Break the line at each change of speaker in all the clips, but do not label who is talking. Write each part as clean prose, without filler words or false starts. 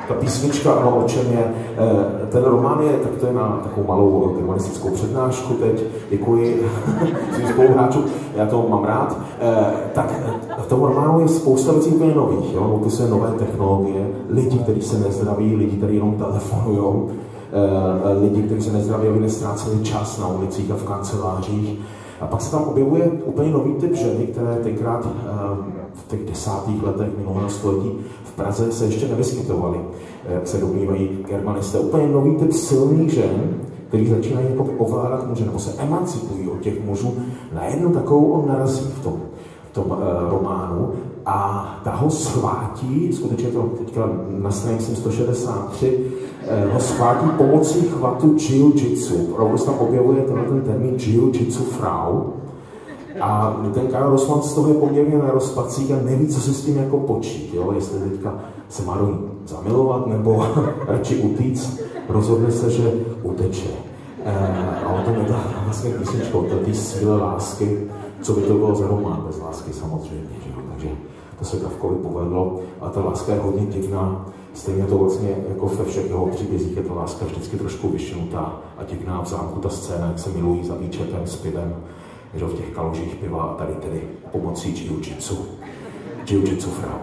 ta písnička, ano, o čem je. Ten román je, tak to je na takovou malou germanistickou přednášku teď, děkuji svým spoluhráčům, já to mám rád. Tak v tom románu je spousta věcí úplně nových, jo? Opisuje nové technologie, lidi, kteří se nezdraví, lidi, kteří jenom telefonujou, lidi, kteří se nezdraví, aby nestráceli čas na ulicích a v kancelářích. A pak se tam objevuje úplně nový typ ženy, které tenkrát v těch 10. letech minulého století v Praze se ještě nevyskytovaly, jak se domnívají germanisté. Úplně nový typ silných žen, který začínají jako ovládat muže, nebo se emancipují od těch mužů. Najednou takovou on narazí v tom románu a ta ho schvátí, skutečně to teďka na straně 163, ho schvátí pomocí chvatu jiu-jitsu. Opravdu se tam objevuje ten termín jiu-jitsu frau. A ten Karel Rossmann z toho je poměrně na rozpacích a neví, co se s tím jako počít. Jo? Jestli teďka se má do ní zamilovat nebo radši utíct, rozhodne se, že uteče. A on to nedá vlastně písničkou, to té síle lásky, co by to bylo za román bez lásky samozřejmě. Že? Takže to se Kafkovi povedlo a ta láska je hodně divná. Stejně to vlastně jako ve všech jeho příbězích je ta láska vždycky trošku vyšinutá a divná v zámku ta scéna, jak se milují za výčetem s pivem, že v těch kalužích piva a tady tedy pomocí jiu-jitsu frau.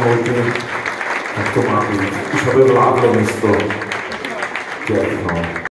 holky, tak to má být. Už aby vládli místo těch, no.